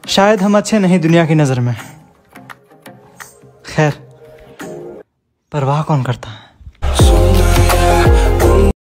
शायद हम अच्छे नहीं दुनिया की नज़र में, खैर परवाह कौन करता है।